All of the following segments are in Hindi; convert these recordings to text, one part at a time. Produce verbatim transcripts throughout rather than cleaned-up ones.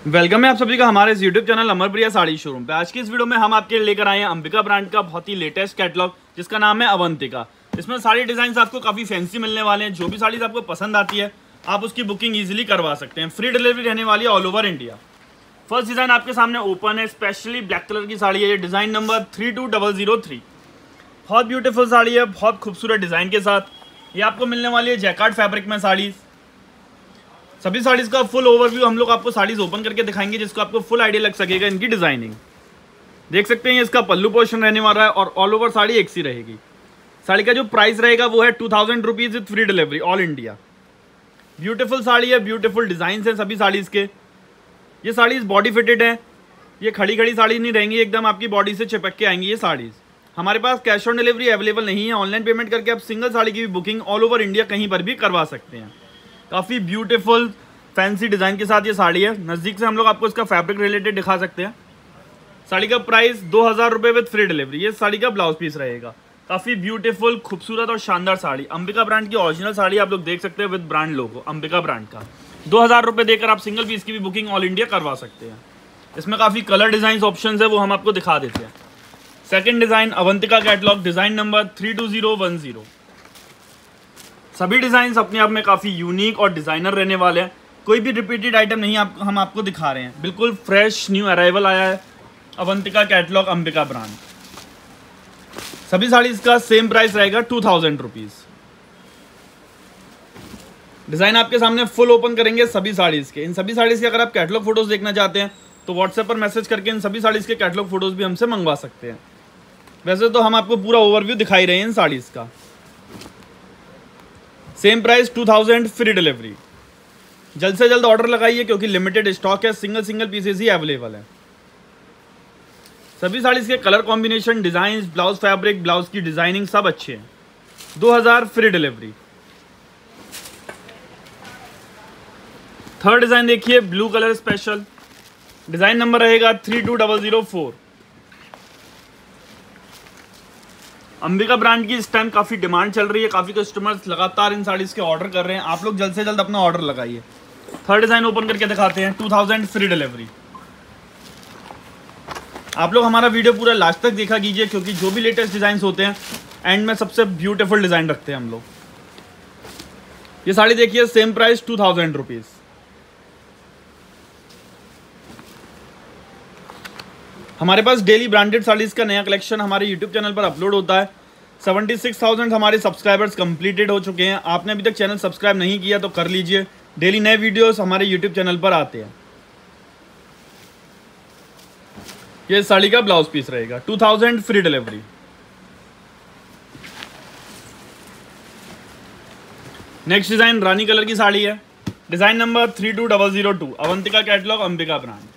वेलकम है आप सभी का हमारे इस YouTube channel Amarpriya sari showroom पे। आज की इस वीडियो में हम आपके लिए लेकर आए हैं अंबिका ब्रांड का बहुत ही लेटेस्ट कैटलॉग जिसका नाम है अवंतिका। इसमें सारी डिजाइन आपको काफ़ी फैंसी मिलने वाले हैं। जो भी साड़ीज आपको पसंद आती है आप उसकी बुकिंग ईजिली करवा सकते हैं। फ्री डिलीवरी रहने वाली है all over India. First design आपके सामने ओपन है, स्पेशली ब्लैक कलर की साड़ी है। ये design number three two double zero three. बहुत ब्यूटीफुल साड़ी है, बहुत खूबसूरत डिज़ाइन के साथ। ये आपको मिलने वाली है जैकार्ड फैब्रिक में साड़ीज़। सभी साड़ीज़ का फुल ओवरव्यू हम लोग आपको साड़ीज़ ओपन करके दिखाएंगे जिसको आपको फुल आइडिया लग सकेगा इनकी डिज़ाइनिंग। देख सकते हैं इसका पल्लू पोर्शन रहने वाला है और ऑल ओवर साड़ी एक सी रहेगी। साड़ी का जो प्राइस रहेगा वो है two thousand rupees with free delivery all India. Beautiful sari है, ब्यूटीफुल डिज़ाइन है सभी साड़ीज़ के। ये साड़ीज़ बॉडी फिटेड है, ये खड़ी खड़ी साड़ी नहीं रहेंगी, एकदम आपकी बॉडी से चिपक के आएंगी ये साड़ीज़। हमारे पास कैश ऑन डिलीवरी अवेलेबल नहीं है। ऑनलाइन पेमेंट करके आप सिंगल साड़ी की भी बुकिंग ऑल ओवर इंडिया कहीं पर भी करवा सकते हैं। काफ़ी ब्यूटीफुल फैंसी डिज़ाइन के साथ ये साड़ी है। नज़दीक से हम लोग आपको इसका फैब्रिक रिलेटेड दिखा सकते हैं। साड़ी का प्राइस दो हज़ार रुपये विद फ्री डिलीवरी। ये साड़ी का ब्लाउज पीस रहेगा। काफ़ी ब्यूटीफुल, खूबसूरत और शानदार साड़ी। अंबिका ब्रांड की ओरिजिनल साड़ी आप लोग देख सकते हैं with brand logo Ambika brand का। दो हज़ार रुपये देकर आप सिंगल पीस की भी बुकिंग ऑल इंडिया करवा सकते हैं। इसमें काफ़ी कलर डिज़ाइन ऑप्शन है, वो हम आपको दिखा देते हैं। Second design Avantika catalogue, design number three two zero one zero. सभी डिज़ाइंस अपने आप में काफ़ी यूनिक और डिज़ाइनर रहने वाले हैं। कोई भी रिपीटेड आइटम नहीं आप हम आपको दिखा रहे हैं। बिल्कुल फ्रेश न्यू अराइवल आया है अवंतिका कैटलॉग अंबिका ब्रांड। सभी साड़ीज़ का सेम प्राइस रहेगा टू थाउजेंड रुपीज़। डिज़ाइन आपके सामने फुल ओपन करेंगे सभी साड़ीज़ के। इन सभी साड़ीज़ के अगर आप कैटलॉग फोटोज़ देखना चाहते हैं तो व्हाट्सएप पर मैसेज करके इन सभी साड़ीज़ के कैटलॉग फोटोज़ भी हमसे मंगवा सकते हैं। वैसे तो हम आपको पूरा ओवरव्यू दिखाई रहे हैं इन साड़ीज़ का। Same price two thousand, free delivery. जल्द से जल्द ऑर्डर लगाइए क्योंकि लिमिटेड स्टॉक है, सिंगल सिंगल पीसेस ही अवेलेबल है। सभी साड़ीज़ के colour combination, design, blouse fabric, blouse की डिज़ाइनिंग सब अच्छे हैं। दो हज़ार फ्री डिलीवरी। थर्ड डिज़ाइन देखिए, blue colour special. Design number रहेगा three two double zero four. Ambika brand की इस टाइम काफ़ी डिमांड चल रही है। काफ़ी कस्टमर्स लगातार इन साड़ीज़ के ऑर्डर कर रहे हैं। आप लोग जल्द से जल्द अपना ऑर्डर लगाइए। थर्ड डिज़ाइन ओपन करके दिखाते हैं, टू थाउजेंड फ्री डिलीवरी। आप लोग हमारा वीडियो पूरा लास्ट तक देखा कीजिए क्योंकि जो भी लेटेस्ट डिज़ाइन होते हैं एंड में सबसे ब्यूटीफुल डिज़ाइन रखते हैं हम लोग। ये साड़ी देखिए, same price two thousand rupees. हमारे पास डेली ब्रांडेड साड़ीज़ का नया कलेक्शन हमारे यूट्यूब चैनल पर अपलोड होता है। सेवेंटी सिक्स थाउजेंड हमारे सब्सक्राइबर्स कंप्लीटेड हो चुके हैं। आपने अभी तक चैनल सब्सक्राइब नहीं किया तो कर लीजिए। डेली नए वीडियोस हमारे यूट्यूब चैनल पर आते हैं। ये साड़ी का ब्लाउज पीस रहेगा, two thousand free delivery. Next design rani colour की साड़ी है। Design number three two double zero two. Avantika catalogue Ambika brand.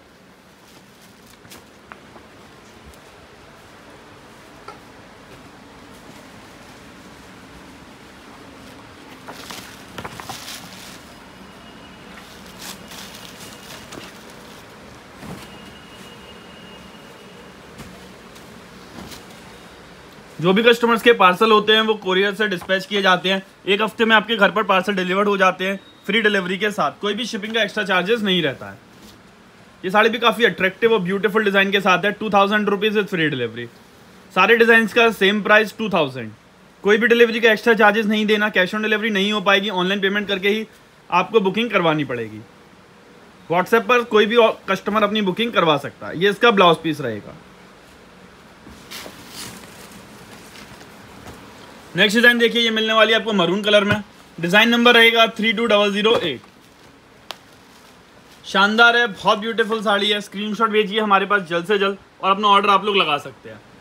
जो भी कस्टमर्स के पार्सल होते हैं वो कोरियर से डिस्पैच किए जाते हैं। एक हफ्ते में आपके घर पर पार्सल डिलीवर्ड हो जाते हैं फ्री डिलीवरी के साथ। कोई भी शिपिंग का एक्स्ट्रा चार्जेस नहीं रहता है। ये साड़ी भी काफ़ी अट्रैक्टिव और ब्यूटीफुल डिज़ाइन के साथ है। Two thousand rupees with free delivery. सारे डिज़ाइन का सेम प्राइस टू थाउजेंड। कोई भी डिलीवरी का एक्स्ट्रा चार्जेस नहीं देना। कैश ऑन डिलीवरी नहीं हो पाएगी। ऑनलाइन पेमेंट करके ही आपको बुकिंग करवानी पड़ेगी। व्हाट्सएप पर कोई भी कस्टमर अपनी बुकिंग करवा सकता है। ये इसका ब्लाउज पीस रहेगा। नेक्स्ट डिज़ाइन देखिए, ये मिलने वाली है आपको मरून कलर में। डिज़ाइन नंबर रहेगा three two double zero eight. शानदार है, बहुत ब्यूटीफुल साड़ी है। स्क्रीनशॉट भेजिए हमारे पास जल्द से जल्द और अपना ऑर्डर आप लोग लगा सकते हैं।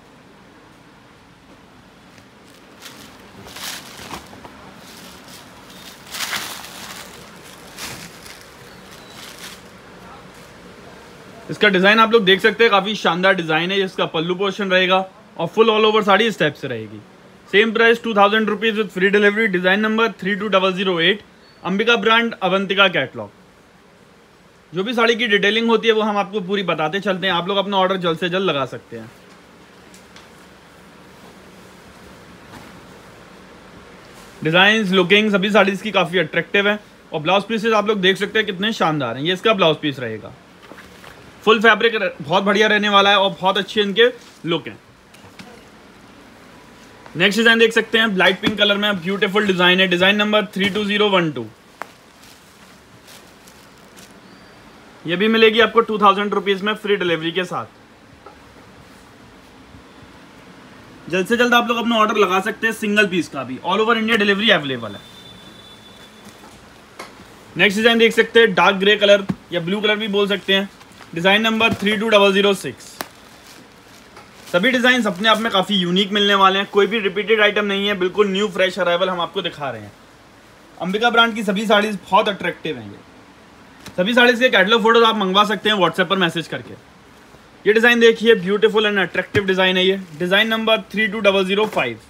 इसका डिज़ाइन आप लोग देख सकते हैं, काफ़ी शानदार डिज़ाइन है। इसका पल्लू पोर्शन रहेगा और फुल ऑल ओवर साड़ी इस टाइप से रहेगी। Same price two thousand rupees with free delivery. Design number three two double zero eight. Ambika brand Avantika catalogue. जो भी साड़ी की डिटेलिंग होती है वो हम आपको पूरी बताते चलते हैं। आप लोग अपना ऑर्डर जल्द से जल्द लगा सकते हैं। डिज़ाइंस, लुकिंग सभी साड़ीज़ की काफ़ी अट्रैक्टिव है। और ब्लाउज पीसेस आप लोग देख सकते हैं कितने शानदार हैं। ये इसका ब्लाउज पीस रहेगा। फुल फैब्रिक बहुत बढ़िया रहने वाला है और बहुत अच्छे इनके लुक हैं। नेक्स्ट डिजाइन देख सकते हैं लाइट पिंक कलर में, ब्यूटीफुल डिजाइन है। Design number three two zero one two. ये भी मिलेगी आपको टू थाउजेंड रुपीज में फ्री डिलीवरी के साथ। जल्द से जल्द आप लोग अपना ऑर्डर लगा सकते हैं, सिंगल पीस का भी। All over India delivery available है। नेक्स्ट डिजाइन देख सकते हैं डार्क ग्रे कलर या ब्लू कलर भी बोल सकते हैं। Design number three two double zero six. सभी डिजाइन अपने आप में काफी यूनिक मिलने वाले हैं, कोई भी रिपीटेड आइटम नहीं है, बिल्कुल न्यू फ्रेश अराइवल हम आपको दिखा रहे हैं। अंबिका ब्रांड की सभी साड़ीज बहुत अट्रैक्टिव हैं। ये सभी साड़ीज के कैटलॉग फोटोज आप मंगवा सकते हैं व्हाट्सएप पर मैसेज करके। ये डिजाइन देखिए, ब्यूटीफुल एंड अट्रैक्टिव डिजाइन है। ये design number three two double zero five.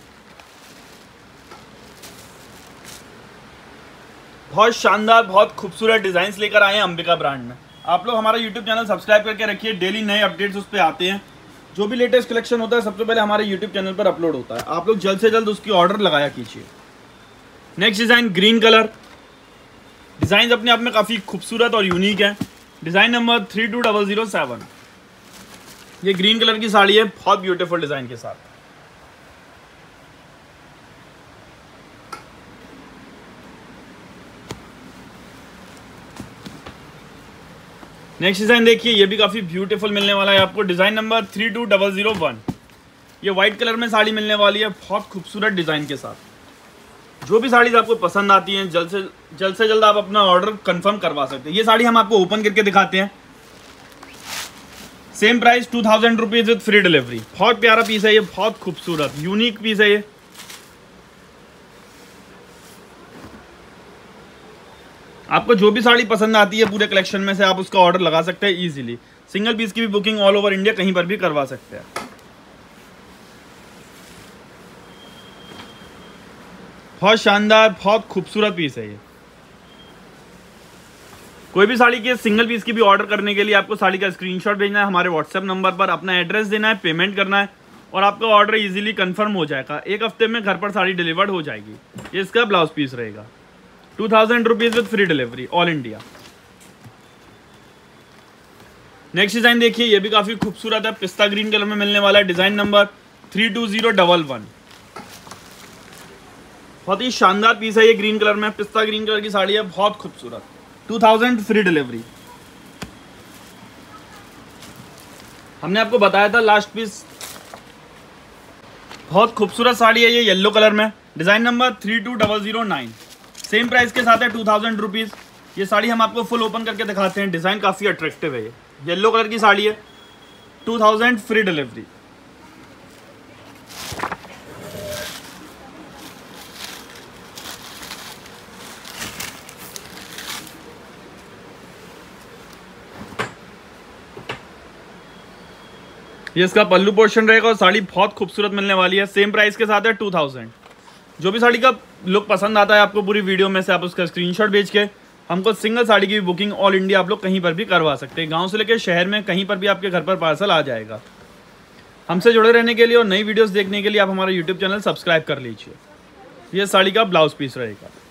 बहुत शानदार, बहुत खूबसूरत डिजाइन लेकर आए हैं अंबिका ब्रांड में। आप लोग हमारा यूट्यूब चैनल सब्सक्राइब करके रखिए, डेली नए अपडेट्स उस पर आते हैं। जो भी लेटेस्ट कलेक्शन होता है सबसे पहले हमारे यूट्यूब चैनल पर अपलोड होता है। आप लोग जल्द से जल्द उसकी ऑर्डर लगाया कीजिए। Next design green colour. Design अपने आप में काफी खूबसूरत और यूनिक है। Design number three two double zero seven. ये ग्रीन कलर की साड़ी है, बहुत ब्यूटीफुल डिजाइन के साथ। नेक्स्ट डिजाइन देखिए, ये भी काफी ब्यूटीफुल मिलने वाला है आपको। Design number three two double zero one. ये व्हाइट कलर में साड़ी मिलने वाली है, बहुत खूबसूरत डिजाइन के साथ। जो भी साड़ीज आपको पसंद आती हैं जल्द से जल्द से जल्द आप अपना ऑर्डर कंफर्म करवा सकते हैं। ये साड़ी हम आपको ओपन करके दिखाते हैं। Same price two thousand rupees with free delivery. बहुत प्यारा पीस है ये, बहुत खूबसूरत यूनिक पीस है ये। आपको जो भी साड़ी पसंद आती है पूरे कलेक्शन में से आप उसका ऑर्डर लगा सकते हैं इजीली। सिंगल पीस की भी बुकिंग ऑल ओवर इंडिया कहीं पर भी करवा सकते हैं। बहुत शानदार, बहुत खूबसूरत पीस है ये। कोई भी साड़ी के सिंगल पीस की भी ऑर्डर करने के लिए आपको साड़ी का स्क्रीनशॉट भेजना है हमारे व्हाट्सएप नंबर पर, अपना एड्रेस देना है, पेमेंट करना है और आपका ऑर्डर इजीली कंफर्म हो जाएगा। एक हफ्ते में घर पर साड़ी डिलीवर्ड हो जाएगी। ये इसका ब्लाउज पीस रहेगा। Two thousand rupees with free delivery all India. Next design देखिए, ये भी काफी खूबसूरत है, पिस्ता ग्रीन कलर में मिलने वाला है। Design number three two zero double one. बहुत ही शानदार पीस है ये, ग्रीन कलर में, पिस्ता ग्रीन कलर की साड़ी है, बहुत खूबसूरत। Two thousand free delivery. हमने आपको बताया था लास्ट पीस। बहुत खूबसूरत साड़ी है ये, येलो कलर में। Design number three two double zero nine. Same price के साथ है टू थाउजेंड रुपीज। ये साड़ी हम आपको फुल ओपन करके दिखाते हैं। डिजाइन काफी अट्रैक्टिव है ये, येलो कलर की साड़ी है, टू थाउजेंड फ्री डिलीवरी। ये इसका पल्लू पोर्शन रहेगा और साड़ी बहुत खूबसूरत मिलने वाली है। सेम प्राइस के साथ है टू थाउजेंड। जो भी साड़ी का लुक पसंद आता है आपको पूरी वीडियो में से, आप उसका स्क्रीनशॉट भेज के हमको सिंगल साड़ी की बुकिंग ऑल इंडिया आप लोग कहीं पर भी करवा सकते हैं। गांव से लेकर शहर में कहीं पर भी आपके घर पर पार्सल आ जाएगा। हमसे जुड़े रहने के लिए और नई वीडियोस देखने के लिए आप हमारा यूट्यूब चैनल सब्सक्राइब कर लीजिए। ये साड़ी का ब्लाउज पीस रहेगा।